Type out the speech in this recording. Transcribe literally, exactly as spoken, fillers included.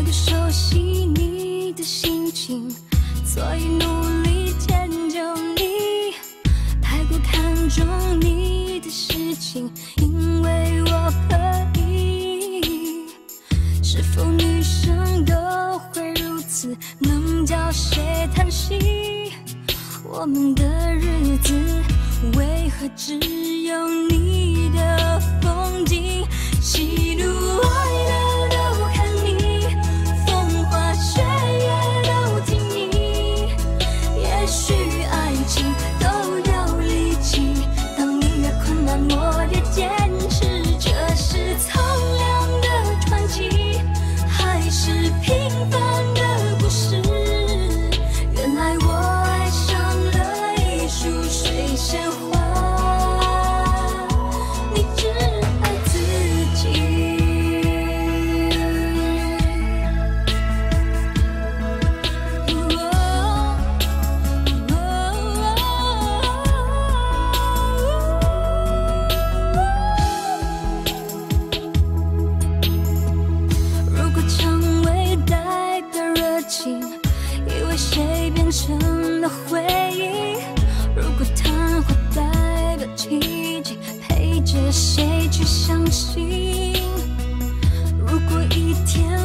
太多熟悉你的心情，所以努力迁就你。太过看重你的事情，因为我可以。是否女生都会如此，能叫谁叹息？我们的日子为何只有你的风景？喜怒哀乐都看你，风花雪月都听你。也许爱情都有力气，当你越困难，我越坚持。这是苍凉的传奇，还是平凡的故事？原来我爱上了一束水仙花。以为谁变成了回忆？如果昙花代表奇迹，陪着谁去相信？如果一天